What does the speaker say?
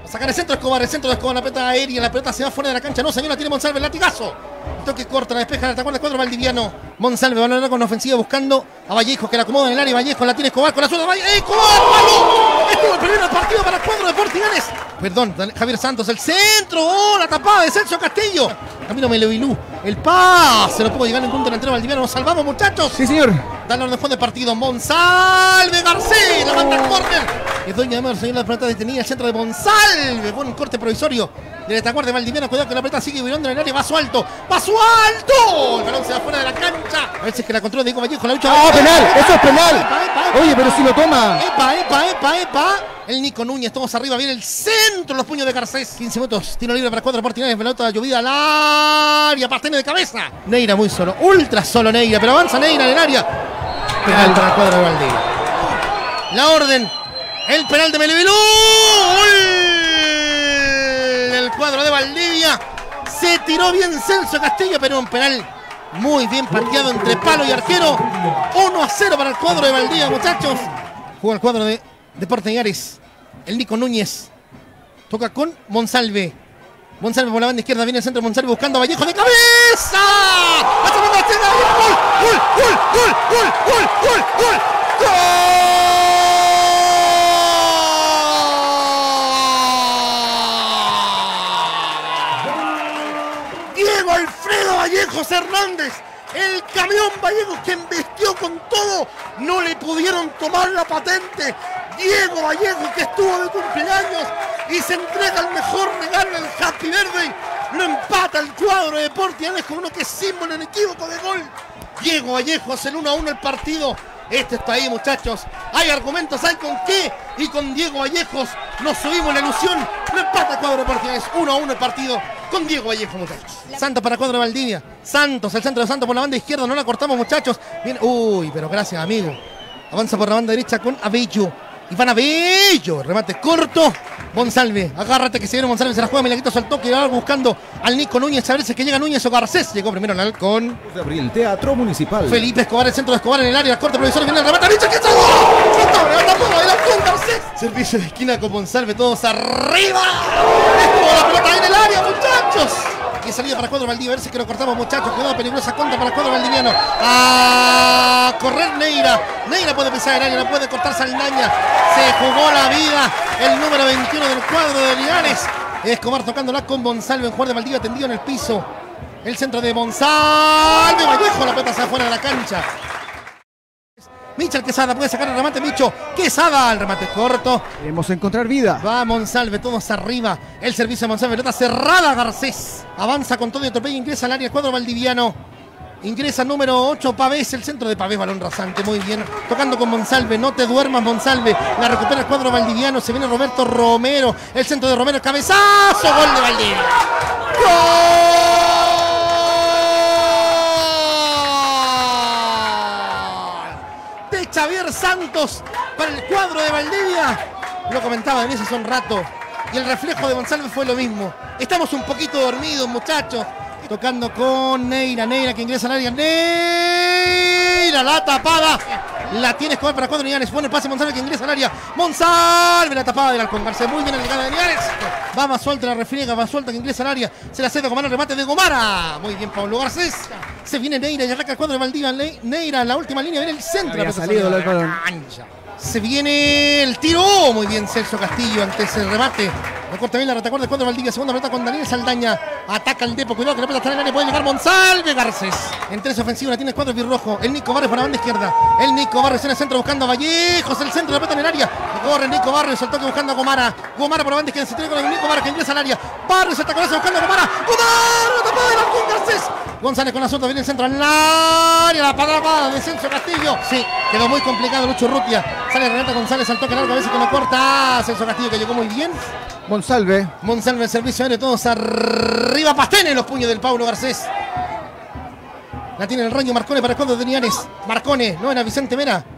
Sacar el centro de Escobar, la pelota aérea, la pelota se va fuera de la cancha. No, señor, la tiene Monsalve, el latigazo. Toque corto, la despeja, la atacó el cuadro valdiviano. Monsalve va a con ofensiva buscando a Vallejo, que la acomoda en el área. Vallejo la tiene Escobar con la zurda. ¡Escobar, malo! Estuvo el primer partido para el cuadro de Portiganes. Perdón, Javier Santos, el centro. ¡Oh, la tapada de Celso Castillo! Camilo Melevilú, el pase. No pudo llegar ningún delantero valdiviano. Nos salvamos, muchachos. Sí, señor. Dan la orden de partido. Monsalve Garcés, la manda al córner. Es Doña Amor, señor, la pelota detenida, el centro de Monsalve. Buen corte provisorio del Retaguardia Valdiviano. Cuidado que la pelota sigue virando en el área. Va su alto. El balón se va fuera de la cancha. A veces que la controla Diego Vallejo. La lucha. ¡Ah, penal! ¡Eso es penal! Oye, pero si lo toma. ¡Epa! El Nico Núñez, todos arriba. Viene el centro, los puños de Garcés. 15 minutos. Tiro libre para cuatro Portiganes. Pelota llovida al área. Pastene de cabeza. Neira muy solo. Ultra solo Neira. Pero avanza Neira en el área. Penal para el cuadro de Valdivia. La orden. El penal de Melevilú. El cuadro de Valdivia. Se tiró bien Celso Castillo, pero un penal muy bien pateado entre palo y arquero. 1-0 para el cuadro de Valdivia, muchachos. Juega el cuadro de Portiganes. El Nico Núñez. Toca con Monsalve. Monsalve por la banda izquierda. Viene el centro de Monsalve buscando a Vallejo de cabeza. ¡Gol! Diego Alfredo Vallejos Hernández, el camión Vallejos que embestió con todo, no le pudieron tomar la patente. Diego Vallejos, que estuvo de cumpleaños y se entrega el mejor regalo del Happy Birthday, lo empata el cuadro de Portiganes con uno que es símbolo inequívoco de gol. Diego Vallejos, el 1-1 el partido. Este está ahí, muchachos. Hay argumentos, hay con qué. Y con Diego Vallejos nos subimos la ilusión. Lo empata el cuadro de Portiganes. 1-1 el partido con Diego Vallejos, muchachos. Santos para cuadro de Valdivia. Santos, el centro de Santos por la banda izquierda. No la cortamos, muchachos. Bien. Uy, pero gracias, amigo. Avanza por la banda derecha con Abello. Iván Abello. Remate corto. Monsalve, agárrate que se viene Monsalve, se la juega Milagritos al toque, ahora buscando al Nico Núñez, a ver si es que llega Núñez o Garcés. Llegó primero el halcón. De abril, Teatro Municipal. Felipe Escobar, el centro de Escobar en el área, corte provisorio, viene el remate, ¡Bicho, que se el halcón Garcés! Servicio de esquina con Monsalve, todos arriba. Estuvo la pelota en el área, muchachos. Y salida para cuadro Valdivia, a ver si que lo cortamos, muchachos. Cuidado, peligrosa contra para cuadro valdiviano. A correr Neira. Neira puede pisar el área, no puede cortar Saldaña. Se jugó la vida el número 21 del cuadro de Linares. Escobar tocándola con Monsalve, en jugador de Valdivia tendido en el piso. El centro de Monsalve. Vallejo, la pelota se afuera de la cancha. Michel Quesada puede sacar el remate. Micho Quesada, el remate corto. Queremos encontrar vida. Va Monsalve, todos arriba. El servicio de Monsalve, pelota cerrada. Garcés avanza con todo y atropella, ingresa al área el cuadro valdiviano. Ingresa número 8, Pavés, el centro de Pavés, balón rasante, muy bien. Tocando con Monsalve, no te duermas Monsalve. La recupera el cuadro valdiviano, se viene Roberto Romero. El centro de Romero, cabezazo, gol de Valdivia. ¡Gol! De Xavier Santos para el cuadro de Valdivia. Lo comentaba Denise hace un rato. Y el reflejo de Monsalve fue lo mismo. Estamos un poquito dormidos, muchachos. Tocando con Neira que ingresa al área. Neira, la tapada. La tiene Escobar para cuadro de Linares. Pone el pase Monsalve que ingresa al área. Monsalve, la tapada del halcón Garcés. Muy bien la llegada de Linares. Va más suelta, la refriega, más suelta que ingresa al área. Se la cede Gomara, el remate de Gomara. Muy bien, Pablo Garcés. Se viene Neira y arranca el cuadro de Valdivia. Neira, la última línea, viene el centro. Había salido el balón. Se viene el tiro. Muy bien Celso Castillo ante ese remate. Lo corta bien la retaguardia de cuadro de Valdivia. Segunda pelota con Daniel Saldaña. Ataca el Depo. Cuidado que la pelota está en el área. Puede llegar Monsalve. Garcés. En tres ofensivos la tiene el cuadro birrojo. El Nico Barrios por la banda izquierda. El Nico Barrios en el centro buscando a Vallejos. El centro de la pelota en el área. Corre el Nico Barrios. El toque buscando a Gomara. Gomara por la banda izquierda. Se tiene con el Nico Barrios que ingresa al área. Barrios ataca buscando a Gomara. Gomara. La tapada del halcón Garcés. González con la suelta. Viene el centro al área. La parada de Celso Castillo. Sí, quedó muy complicado Lucho Urrutia. Sale Renata González al toque largo. A veces que lo corta. Celso Castillo que llegó muy bien. Monsalve, el servicio aéreo, todos arriba. Pastene, los puños del Pablo Garcés. La tiene el Rayo Marcone para el cuadro de Linares. Marcone, no era Vicente Mera.